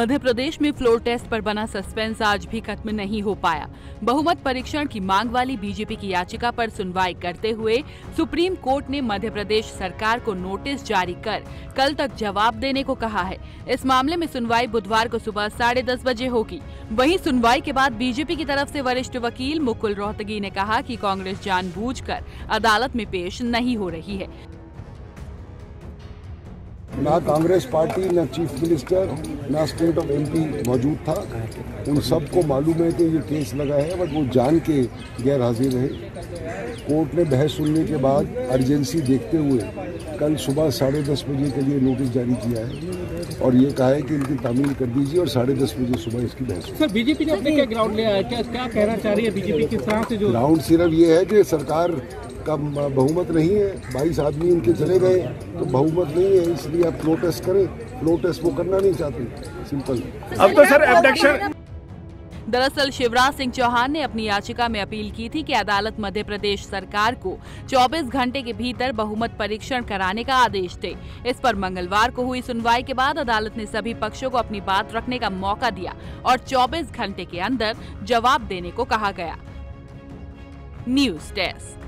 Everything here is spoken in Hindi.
मध्य प्रदेश में फ्लोर टेस्ट पर बना सस्पेंस आज भी खत्म नहीं हो पाया। बहुमत परीक्षण की मांग वाली बीजेपी की याचिका पर सुनवाई करते हुए सुप्रीम कोर्ट ने मध्य प्रदेश सरकार को नोटिस जारी कर कल तक जवाब देने को कहा है। इस मामले में सुनवाई बुधवार को सुबह 10:30 बजे होगी। वहीं सुनवाई के बाद बीजेपी की तरफ से वरिष्ठ वकील मुकुल रोहतगी ने कहा कि कांग्रेस जानबूझकर अदालत में पेश नहीं हो रही है। ना कांग्रेस पार्टी, ना चीफ मिनिस्टर, ना स्टेट ऑफ एमपी मौजूद था। उन सबको मालूम है कि ये केस लगा है, बट वो जान के गैर हाजिर रहे। कोर्ट ने बहस सुनने के बाद अर्जेंसी देखते हुए कल सुबह 10:30 बजे के लिए नोटिस जारी किया है और ये कहा है कि इनकी तामील कर दीजिए और 10:30 बजे सुबह इसकी बहस। सर, बीजेपी ने अपने क्या ग्राउंड लिया है? क्या कहना चाह रही है बीजेपी किस तरह से? जो ग्राउंड सिर्फ ये है कि सरकार का बहुमत नहीं है, 22 आदमी उनके चले गए तो बहुमत नहीं है, इसलिए आप फ्लोर टेस्ट करें। फ्लोर टेस्ट वो करना नहीं चाहते, सिंपल। अब तो सर एब्डक्शन। दरअसल शिवराज सिंह चौहान ने अपनी याचिका में अपील की थी कि अदालत मध्य प्रदेश सरकार को 24 घंटे के भीतर बहुमत परीक्षण कराने का आदेश दे। इस पर मंगलवार को हुई सुनवाई के बाद अदालत ने सभी पक्षों को अपनी बात रखने का मौका दिया और 24 घंटे के अंदर जवाब देने को कहा गया। News desk.